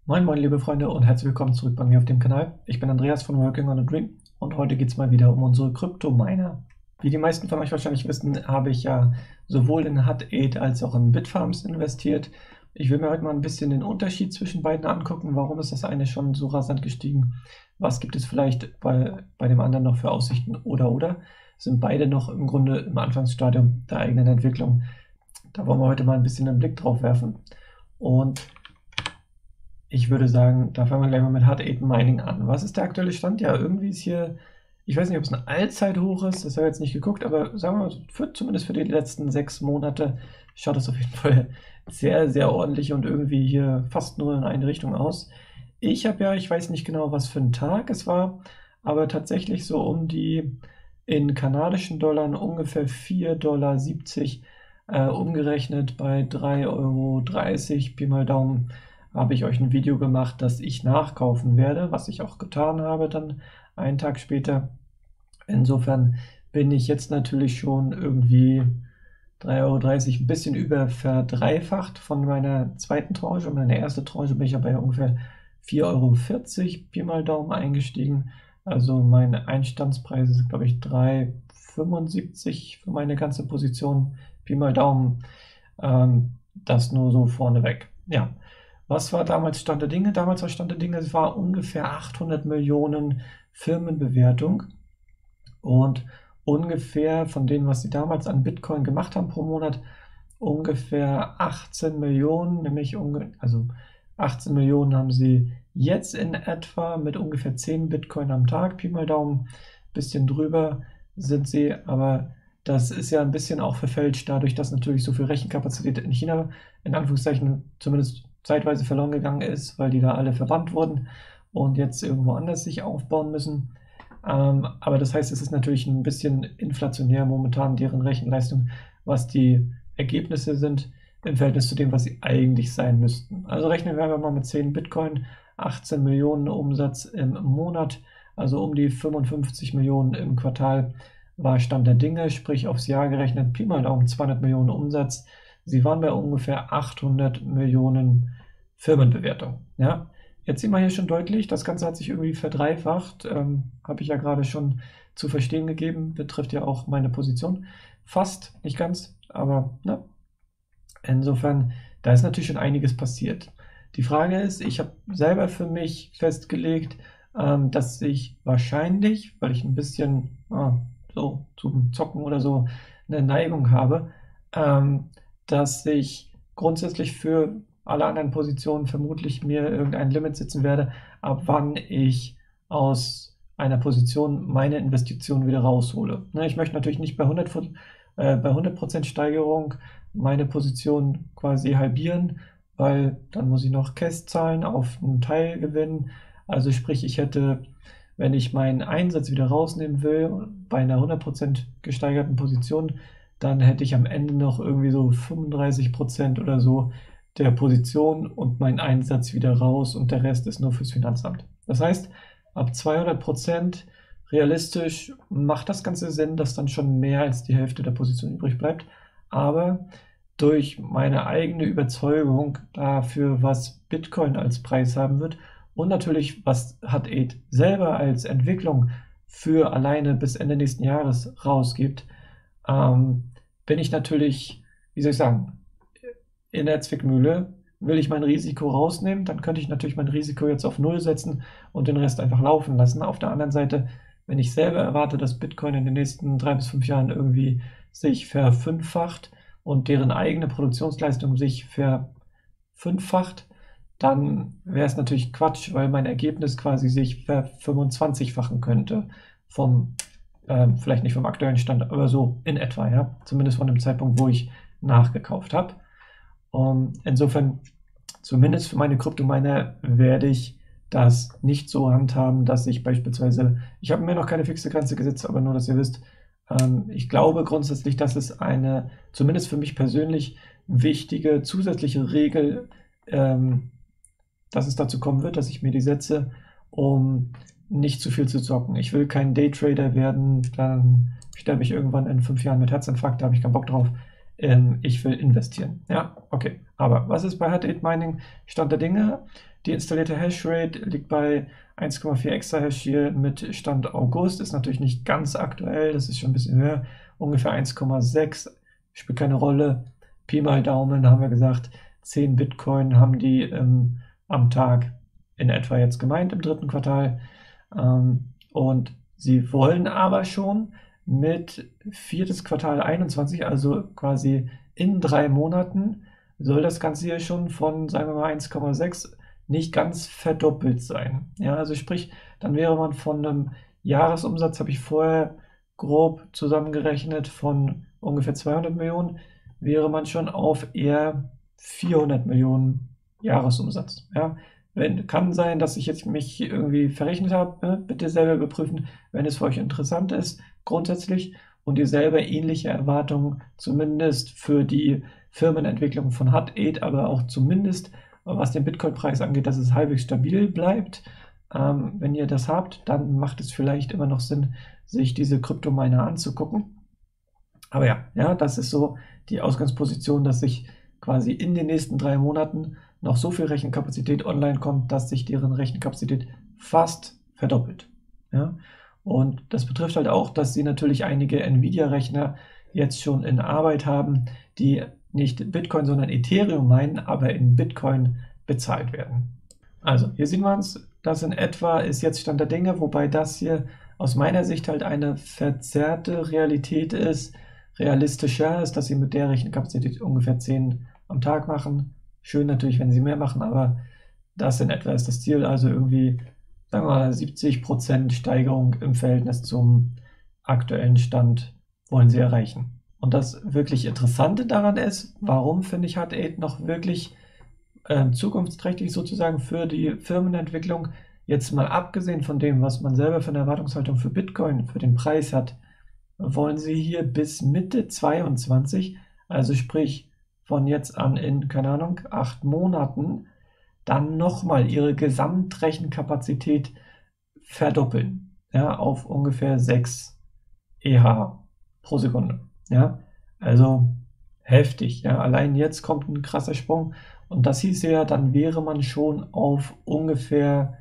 Moin moin liebe Freunde und herzlich willkommen zurück bei mir auf dem Kanal. Ich bin Andreas von Working on a Dream und heute geht es mal wieder um unsere Kryptominer. Wie die meisten von euch wahrscheinlich wissen, habe ich ja sowohl in Hut 8 als auch in Bitfarms investiert. Ich will mir heute mal ein bisschen den Unterschied zwischen beiden angucken. Warum ist das eine schon so rasant gestiegen? Was gibt es vielleicht bei dem anderen noch für Aussichten oder? Sind beide noch im Grunde im Anfangsstadium der eigenen Entwicklung? Da wollen wir heute mal ein bisschen einen Blick drauf werfen. Und ich würde sagen, da fangen wir gleich mal mit Hut 8 Mining an. Was ist der aktuelle Stand? Ja, irgendwie ist hier, ich weiß nicht, ob es ein Allzeithoch ist, das habe ich jetzt nicht geguckt, aber sagen wir mal, zumindest für die letzten 6 Monate schaut es auf jeden Fall sehr, sehr ordentlich und irgendwie hier fast nur in eine Richtung aus. Ich habe ja, ich weiß nicht genau, was für ein Tag es war, aber tatsächlich so um die in kanadischen Dollar ungefähr 4,70 $, umgerechnet bei 3,30 € Pi mal Daumen, habe ich euch ein Video gemacht, das ich nachkaufen werde, was ich auch getan habe dann einen Tag später. Insofern bin ich jetzt natürlich schon irgendwie 3,30 € ein bisschen über verdreifacht von meiner zweiten Tranche. Meine erste Tranche bin ich ja bei ungefähr 4,40 € Pi mal Daumen eingestiegen. Also mein Einstandspreis ist, glaube ich, 3,75 € für meine ganze Position Pi mal Daumen. Das nur so vorneweg. Ja. Was war damals Stand der Dinge? Damals war Stand der Dinge, es war ungefähr 800 Millionen Firmenbewertung und ungefähr von denen, was sie damals an Bitcoin gemacht haben pro Monat, ungefähr 18 Millionen, also 18 Millionen haben sie jetzt in etwa mit ungefähr 10 Bitcoin am Tag, Pi mal Daumen, bisschen drüber sind sie, aber das ist ja ein bisschen auch verfälscht dadurch, dass natürlich so viel Rechenkapazität in China, in Anführungszeichen, zumindest zeitweise verloren gegangen ist, weil die da alle verbannt wurden und jetzt irgendwo anders sich aufbauen müssen. Aber das heißt, es ist natürlich ein bisschen inflationär momentan deren Rechenleistung, was die Ergebnisse sind im Verhältnis zu dem, was sie eigentlich sein müssten. Also rechnen wir einfach mal mit 10 Bitcoin, 18 Millionen Umsatz im Monat, also um die 55 Millionen im Quartal war Stand der Dinge, sprich aufs Jahr gerechnet, Pi mal Daumen 200 Millionen Umsatz. Sie waren bei ungefähr 800 Millionen Firmenbewertung. Ja? Jetzt sieht man hier schon deutlich, das Ganze hat sich irgendwie verdreifacht, habe ich ja gerade schon zu verstehen gegeben, betrifft ja auch meine Position. Fast, nicht ganz, aber ne? Insofern, da ist natürlich schon einiges passiert. Die Frage ist, ich habe selber für mich festgelegt, dass ich wahrscheinlich, weil ich ein bisschen so zum Zocken oder so eine Neigung habe, dass ich grundsätzlich für alle anderen Positionen vermutlich mir irgendein Limit setzen werde, ab wann ich aus einer Position meine Investition wieder raushole. Ne, ich möchte natürlich nicht bei 100% Steigerung meine Position quasi halbieren, weil dann muss ich noch Cash zahlen auf einen Teilgewinn. Also sprich, ich hätte, wenn ich meinen Einsatz wieder rausnehmen will, bei einer 100% gesteigerten Position, dann hätte ich am Ende noch irgendwie so 35% oder so der Position und meinen Einsatz wieder raus und der Rest ist nur fürs Finanzamt. Das heißt, ab 200% realistisch macht das Ganze Sinn, dass dann schon mehr als die Hälfte der Position übrig bleibt. Aber durch meine eigene Überzeugung dafür, was Bitcoin als Preis haben wird und natürlich, was Hut 8 selber als Entwicklung für alleine bis Ende nächsten Jahres rausgibt, bin ich natürlich, wie soll ich sagen, in der Zwickmühle. Will ich mein Risiko rausnehmen, dann könnte ich natürlich mein Risiko jetzt auf Null setzen und den Rest einfach laufen lassen. Auf der anderen Seite, wenn ich selber erwarte, dass Bitcoin in den nächsten 3 bis 5 Jahren irgendwie sich verfünffacht und deren eigene Produktionsleistung sich verfünffacht, dann wäre es natürlich Quatsch, weil mein Ergebnis quasi sich ver25-fachen könnte vom, vielleicht nicht vom aktuellen Stand, aber so in etwa, ja, zumindest von dem Zeitpunkt, wo ich nachgekauft habe. Insofern, zumindest für meine Kryptominer werde ich das nicht so handhaben, dass ich beispielsweise, ich habe mir noch keine fixe Grenze gesetzt, aber nur, dass ihr wisst, ich glaube grundsätzlich, dass es eine, zumindest für mich persönlich, wichtige zusätzliche Regel, dass es dazu kommen wird, dass ich mir die setze, um nicht zu viel zu zocken. Ich will kein Daytrader werden, dann sterbe ich irgendwann in 5 Jahren mit Herzinfarkt, da habe ich keinen Bock drauf. ich will investieren. Ja, okay. Aber was ist bei Hut 8 Mining Stand der Dinge? Die installierte Hashrate liegt bei 1,4 Exahash hier mit Stand August. Ist natürlich nicht ganz aktuell, das ist schon ein bisschen höher. Ungefähr 1,6, spielt keine Rolle. Pi mal Daumen haben wir gesagt, 10 Bitcoin haben die am Tag in etwa jetzt gemeint im dritten Quartal. Und sie wollen aber schon mit viertes Quartal 21, also quasi in 3 Monaten, soll das Ganze hier schon von, sagen wir mal, 1,6 nicht ganz verdoppelt sein. Ja, also sprich, dann wäre man von einem Jahresumsatz, habe ich vorher grob zusammengerechnet, von ungefähr 200 Millionen, wäre man schon auf eher 400 Millionen Jahresumsatz. Ja, kann sein, dass ich jetzt mich irgendwie verrechnet habe. Ne? Bitte selber überprüfen, wenn es für euch interessant ist, grundsätzlich, und ihr selber ähnliche Erwartungen, zumindest für die Firmenentwicklung von Hut 8, aber auch zumindest, was den Bitcoin-Preis angeht, dass es halbwegs stabil bleibt. Wenn ihr das habt, dann macht es vielleicht immer noch Sinn, sich diese Kryptominer anzugucken. Aber ja, das ist so die Ausgangsposition, dass sich quasi in den nächsten 3 Monaten noch so viel Rechenkapazität online kommt, dass sich deren Rechenkapazität fast verdoppelt. Ja? Und das betrifft halt auch, dass sie natürlich einige Nvidia-Rechner jetzt schon in Arbeit haben, die nicht Bitcoin, sondern Ethereum meinen, aber in Bitcoin bezahlt werden. Also hier sieht man es, das in etwa ist jetzt Stand der Dinge, wobei das hier aus meiner Sicht halt eine verzerrte Realität ist. Realistischer ist, dass sie mit der Rechenkapazität ungefähr 10 am Tag machen. Schön natürlich, wenn sie mehr machen, aber das in etwa ist das Ziel. Also irgendwie, sagen wir mal, 70% Steigerung im Verhältnis zum aktuellen Stand wollen sie erreichen. Und das wirklich Interessante daran ist, warum finde ich Hut 8 noch wirklich zukunftsträchtig sozusagen für die Firmenentwicklung, jetzt mal abgesehen von dem, was man selber für eine Erwartungshaltung für Bitcoin, für den Preis hat, wollen sie hier bis Mitte 22, also sprich von jetzt an in, keine Ahnung, 8 Monaten, dann nochmal ihre Gesamtrechenkapazität verdoppeln, ja, auf ungefähr 6 EH pro Sekunde. Ja, also heftig. Ja, allein jetzt kommt ein krasser Sprung. Und das hieß ja, dann wäre man schon auf ungefähr,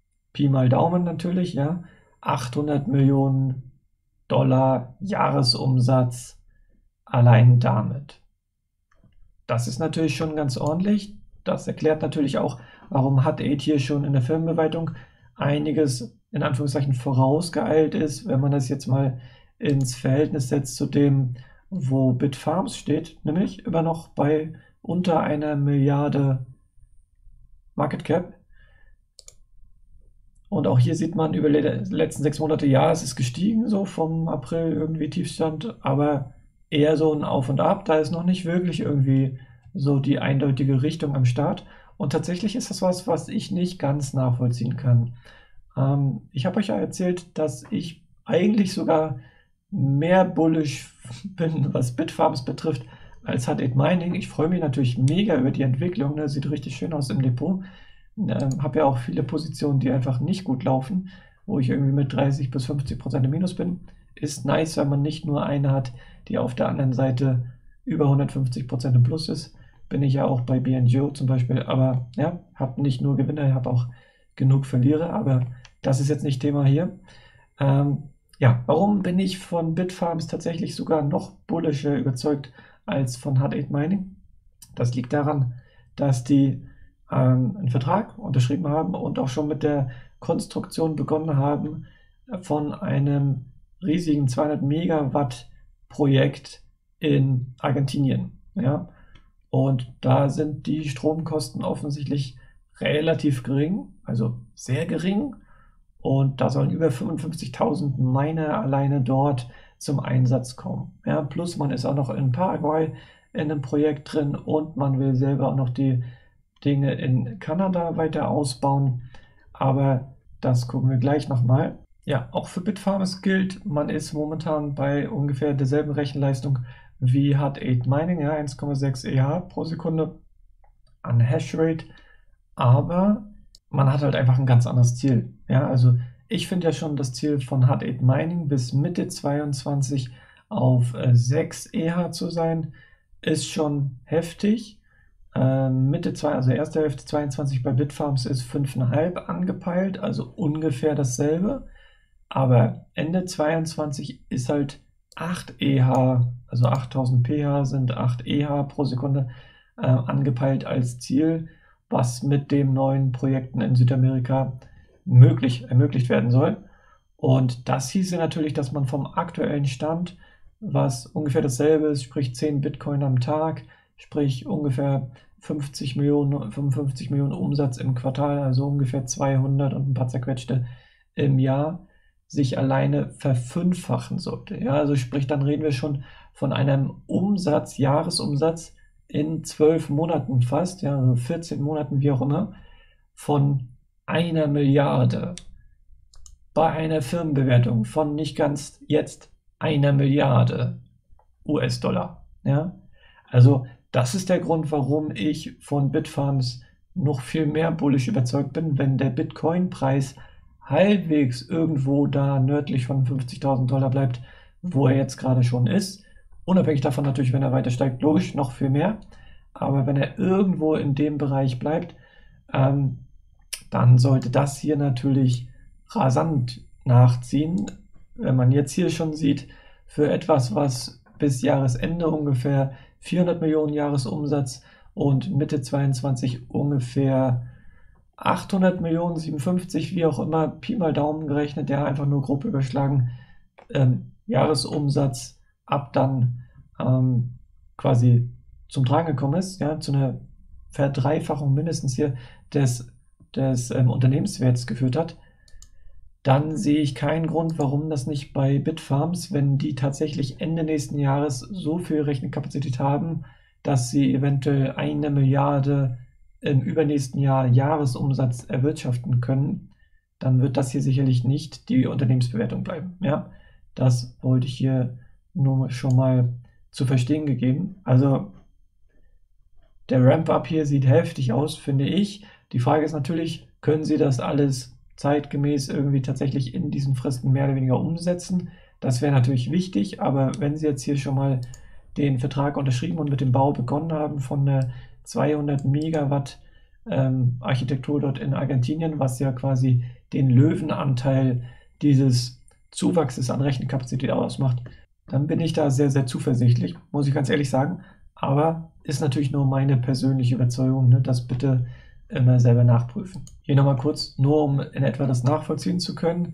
Pi mal Daumen natürlich, ja, 800 Millionen Dollar Jahresumsatz allein damit. Das ist natürlich schon ganz ordentlich. Das erklärt natürlich auch, warum Hut 8 hier schon in der Firmenbewertung einiges in Anführungszeichen vorausgeeilt ist, wenn man das jetzt mal ins Verhältnis setzt zu dem, wo Bitfarms steht, nämlich immer noch bei unter 1 Milliarde Market Cap. Und auch hier sieht man über die letzten 6 Monate, ja, es ist gestiegen, so vom April irgendwie Tiefstand, aber eher so ein Auf und Ab. Da ist noch nicht wirklich irgendwie so die eindeutige Richtung am Start. Und tatsächlich ist das was ich nicht ganz nachvollziehen kann. Ich habe euch ja erzählt, dass ich eigentlich sogar mehr bullish bin, was Bitfarms betrifft, als Hut 8 Mining. Ich freue mich natürlich mega über die Entwicklung, ne? Sieht richtig schön aus im Depot. Habe ja auch viele Positionen, die einfach nicht gut laufen, wo ich irgendwie mit 30 bis 50% im Minus bin. Ist nice, wenn man nicht nur eine hat, die auf der anderen Seite über 150% im Plus ist. Bin ich ja auch bei BNGO zum Beispiel, aber ja, habe nicht nur Gewinner, habe auch genug Verlierer, aber das ist jetzt nicht Thema hier. Ja, warum bin ich von Bitfarms tatsächlich sogar noch bullischer überzeugt als von Hut 8 Mining? Das liegt daran, dass die einen Vertrag unterschrieben haben und auch schon mit der Konstruktion begonnen haben von einem riesigen 200 Megawatt Projekt in Argentinien. Ja? Und da sind die Stromkosten offensichtlich relativ gering, also sehr gering. Und da sollen über 55.000 Miner alleine dort zum Einsatz kommen. Ja, plus man ist auch noch in Paraguay in einem Projekt drin und man will selber auch noch die Dinge in Kanada weiter ausbauen. Aber das gucken wir gleich nochmal. Ja, auch für Bitfarms gilt, man ist momentan bei ungefähr derselben Rechenleistung wie Hut 8 Mining, ja, 1,6 EH pro Sekunde an Hashrate. Aber man hat halt einfach ein ganz anderes Ziel. Ja, also ich finde ja schon das Ziel von Hut 8 Mining bis Mitte 22 auf 6 EH zu sein. ist schon heftig. Also erste Hälfte 22 bei Bitfarms ist 5,5 angepeilt, also ungefähr dasselbe. Aber Ende 22 ist halt 8 EH, also 8000 pH sind 8 EH pro Sekunde angepeilt als Ziel, was mit den neuen Projekten in Südamerika ermöglicht werden soll. Und das hieße natürlich, dass man vom aktuellen Stand, was ungefähr dasselbe ist, sprich 10 Bitcoin am Tag, sprich ungefähr 55 Millionen Umsatz im Quartal, also ungefähr 200 und ein paar zerquetschte im Jahr, sich alleine verfünffachen sollte. Ja, also sprich, dann reden wir schon von einem Jahresumsatz in 12 Monaten fast, ja, also 14 Monaten, wie auch immer, von 1 Milliarde. Bei einer Firmenbewertung von nicht ganz jetzt 1 Milliarde US-Dollar. Ja? Also das ist der Grund, warum ich von Bitfarms noch viel mehr bullish überzeugt bin, wenn der Bitcoin-Preis halbwegs irgendwo da nördlich von 50.000 Dollar bleibt, wo er jetzt gerade schon ist. Unabhängig davon natürlich, wenn er weiter steigt, logisch noch viel mehr. Aber wenn er irgendwo in dem Bereich bleibt, dann sollte das hier natürlich rasant nachziehen. Wenn man jetzt hier schon sieht, für etwas, was bis Jahresende ungefähr 400 Millionen Jahresumsatz und Mitte 22 ungefähr 800 Millionen, 57, wie auch immer, Pi mal Daumen gerechnet, der einfach nur grob überschlagen, Jahresumsatz ab dann quasi zum Tragen gekommen ist, ja, zu einer Verdreifachung mindestens hier des Unternehmenswerts geführt hat, dann sehe ich keinen Grund, warum das nicht bei Bitfarms, wenn die tatsächlich Ende nächsten Jahres so viel Rechenkapazität haben, dass sie eventuell 1 Milliarde im übernächsten Jahr Jahresumsatz erwirtschaften können, dann wird das hier sicherlich nicht die Unternehmensbewertung bleiben. Ja, das wollte ich hier nur schon mal zu verstehen gegeben. Also der Ramp-Up hier sieht heftig aus, finde ich. Die Frage ist natürlich, können Sie das alles zeitgemäß irgendwie tatsächlich in diesen Fristen mehr oder weniger umsetzen? Das wäre natürlich wichtig, aber wenn Sie jetzt hier schon mal den Vertrag unterschrieben und mit dem Bau begonnen haben von der 200 Megawatt Architektur dort in Argentinien, was ja quasi den Löwenanteil dieses Zuwachses an Rechenkapazität ausmacht, dann bin ich da sehr, sehr zuversichtlich, muss ich ganz ehrlich sagen. Aber ist natürlich nur meine persönliche Überzeugung, ne? Das bitte immer selber nachprüfen. Hier nochmal kurz, nur um in etwa das nachvollziehen zu können.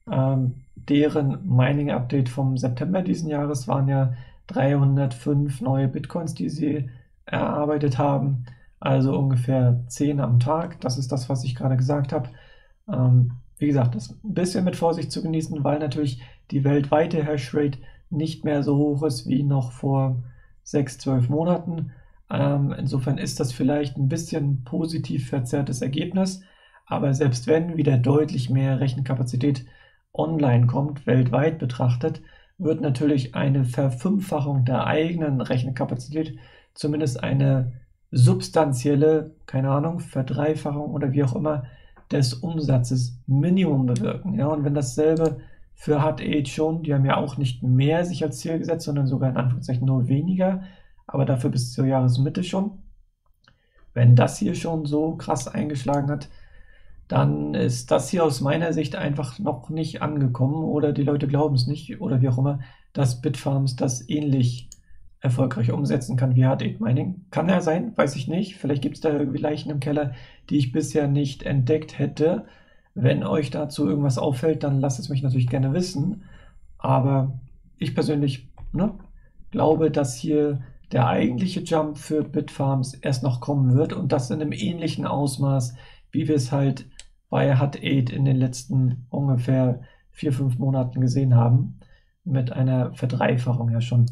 Deren Mining-Update vom September diesen Jahres waren ja 305 neue Bitcoins, die sie erarbeitet haben. Also ungefähr 10 am Tag. Das ist das, was ich gerade gesagt habe. Wie gesagt, das ein bisschen mit Vorsicht zu genießen, weil natürlich die weltweite Hashrate nicht mehr so hoch ist wie noch vor 6-12 Monaten. Insofern ist das vielleicht ein bisschen positiv verzerrtes Ergebnis, aber selbst wenn wieder deutlich mehr Rechenkapazität online kommt, weltweit betrachtet, wird natürlich eine Verfünffachung der eigenen Rechenkapazität, zumindest eine substanzielle, keine Ahnung, Verdreifachung oder wie auch immer, des Umsatzes Minimum bewirken. Ja, und wenn dasselbe für Hut 8 schon, die haben ja auch nicht mehr sich als Ziel gesetzt, sondern sogar in Anführungszeichen nur weniger, aber dafür bis zur Jahresmitte schon. Wenn das hier schon so krass eingeschlagen hat, dann ist das hier aus meiner Sicht einfach noch nicht angekommen oder die Leute glauben es nicht oder wie auch immer, dass Bitfarms das ähnlich erfolgreich umsetzen kann wie Hut 8 Mining. Kann ja sein, weiß ich nicht. Vielleicht gibt es da irgendwie Leichen im Keller, die ich bisher nicht entdeckt hätte. Wenn euch dazu irgendwas auffällt, dann lasst es mich natürlich gerne wissen. Aber ich persönlich glaube, dass hier der eigentliche Jump für Bitfarms erst noch kommen wird und das in einem ähnlichen Ausmaß, wie wir es halt bei Hut 8 in den letzten ungefähr 4-5 Monaten gesehen haben, mit einer Verdreifachung ja schon.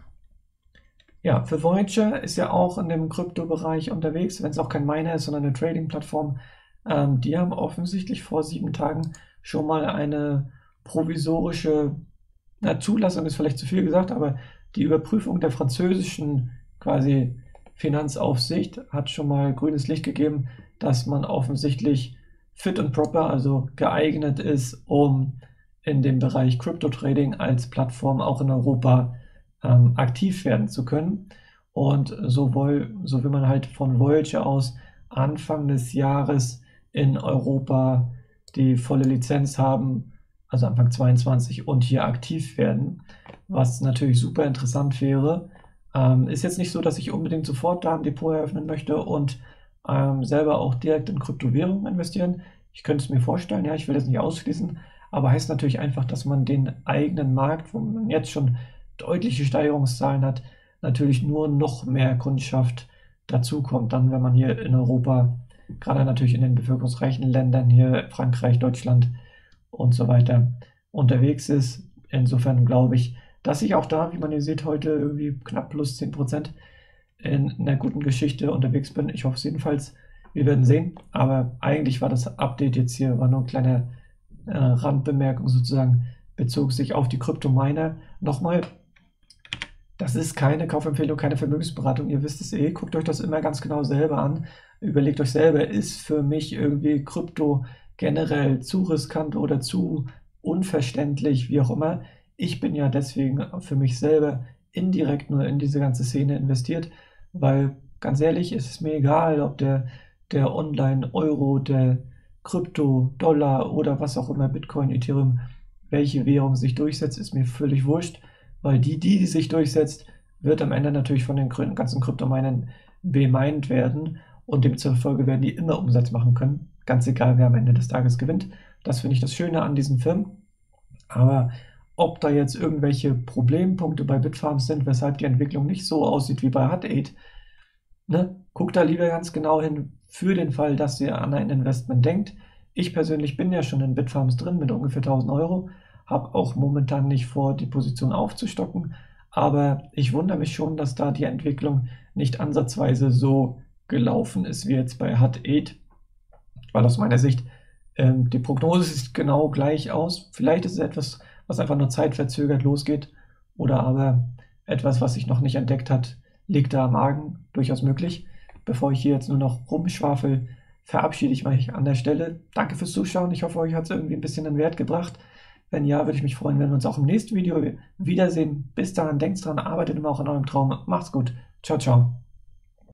Ja, für Voyager ist ja auch in dem Kryptobereich unterwegs, wenn es auch kein Miner ist, sondern eine Trading-Plattform. Die haben offensichtlich vor 7 Tagen schon mal eine provisorische, Zulassung ist vielleicht zu viel gesagt, aber die Überprüfung der französischen quasi Finanzaufsicht hat schon mal grünes Licht gegeben, dass man offensichtlich fit and proper, also geeignet ist, um in dem Bereich Crypto Trading als Plattform auch in Europa aktiv werden zu können. Und so will man halt von Voyager aus Anfang des Jahres in Europa die volle Lizenz haben, also Anfang 22, und hier aktiv werden, was natürlich super interessant wäre. Ist jetzt nicht so, dass ich unbedingt sofort da ein Depot eröffnen möchte und selber auch direkt in Kryptowährungen investieren. Ich könnte es mir vorstellen, ja, ich will das nicht ausschließen, aber heißt natürlich einfach, dass man den eigenen Markt, wo man jetzt schon deutliche Steigerungszahlen hat, natürlich nur noch mehr Kundschaft dazukommt, dann wenn man hier in Europa, gerade natürlich in den bevölkerungsreichen Ländern, hier Frankreich, Deutschland und so weiter unterwegs ist. Insofern glaube ich, dass ich auch da, wie man hier sieht, heute irgendwie knapp plus 10% in einer guten Geschichte unterwegs bin. Ich hoffe es jedenfalls. Wir werden sehen. Aber eigentlich war das Update jetzt hier, war nur eine kleine Randbemerkung sozusagen, bezog sich auf die Kryptominer. Nochmal, das ist keine Kaufempfehlung, keine Vermögensberatung. Ihr wisst es eh. Guckt euch das immer ganz genau selber an. Überlegt euch selber, ist für mich irgendwie Krypto generell zu riskant oder zu unverständlich, wie auch immer. Ich bin ja deswegen für mich selber indirekt nur in diese ganze Szene investiert, weil ganz ehrlich, ist es mir egal, ob der Online-Euro, der Krypto, Dollar oder was auch immer, Bitcoin, Ethereum, welche Währung sich durchsetzt, ist mir völlig wurscht, weil die sich durchsetzt, wird am Ende natürlich von den ganzen Kryptominern bemeint werden und demzufolge werden die immer Umsatz machen können, ganz egal, wer am Ende des Tages gewinnt. Das finde ich das Schöne an diesen Firmen. Aber ob da jetzt irgendwelche Problempunkte bei Bitfarms sind, weshalb die Entwicklung nicht so aussieht wie bei Hut 8, ne, guckt da lieber ganz genau hin für den Fall, dass ihr an ein Investment denkt. Ich persönlich bin ja schon in Bitfarms drin mit ungefähr 1000 Euro, habe auch momentan nicht vor, die Position aufzustocken, aber ich wundere mich schon, dass da die Entwicklung nicht ansatzweise so gelaufen ist wie jetzt bei Hut 8, weil aus meiner Sicht die Prognose sieht genau gleich aus. Vielleicht ist es etwas, was einfach nur zeitverzögert losgeht oder aber etwas, was sich noch nicht entdeckt hat, liegt da am Argen, durchaus möglich. Bevor ich hier jetzt nur noch rumschwafel, verabschiede ich mich an der Stelle. Danke fürs Zuschauen. Ich hoffe, euch hat es irgendwie ein bisschen einen Wert gebracht. Wenn ja, würde ich mich freuen, wenn wir uns auch im nächsten Video wiedersehen. Bis dahin, denkt dran, arbeitet immer auch an eurem Traum. Macht's gut. Ciao, ciao.